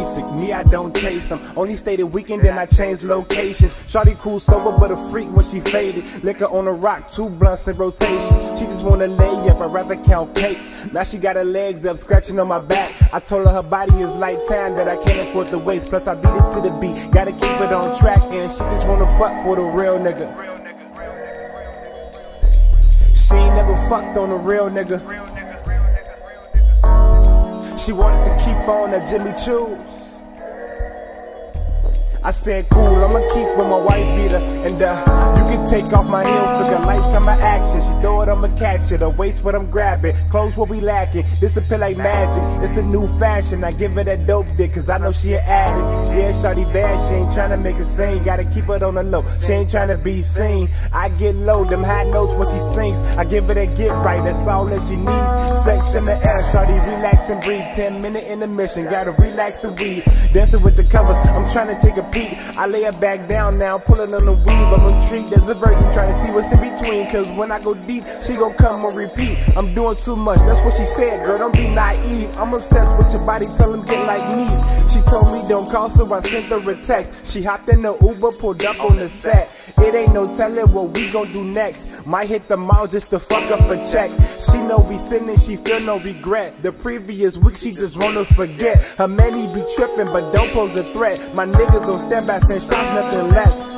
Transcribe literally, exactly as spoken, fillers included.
basic. Me, I don't chase them. Only stay the weekend, then I change locations. Shawty cool, sober, but a freak when she faded. Liquor on a rock, two blunts in rotations. She just wanna lay up, I'd rather count cake. Now she got her legs up, scratching on my back. I told her her body is like time that I can't afford to waste. Plus I beat it to the beat, gotta keep it on track. And she just wanna fuck with a real nigga. She ain't never fucked on a real nigga. She wanted to keep on that Jimmy Choo's. I said cool, I'ma keep with my wife beater. And uh, you can take off my heels, figure lights come my action. She throw it, I'ma catch it. Her waist what I'm grabbing, clothes what we lacking. Disappear like magic, it's the new fashion. I give her that dope dick, cause I know she an addict. Yeah, shawty bad, she ain't tryna make a scene. Gotta keep it on the low, she ain't tryna be seen. I get low, them high notes when she sings. I give her that get right, that's all that she needs. Sex in the air, shawty relax and breathe. Ten minute intermission, gotta relax the weed. Dancing with the covers, I'm tryna take a I lay her back down now, pulling on the weave. I'm intrigued as a virgin, trying to see what's in between. Cause when I go deep, she gon' come on repeat. I'm doing too much, that's what she said, girl, don't be naive. I'm obsessed with your body, tell him get like me. She told me don't call, so I sent her a text. She hopped in the Uber, pulled up on the set. It ain't no telling what we gon' do next. Might hit the mall just to fuck up a check. She know we sinning, she feel no regret. The previous week she just wanna forget. Her man he be tripping, but don't pose a threat. My niggas don't stand by, send shots, nothing less.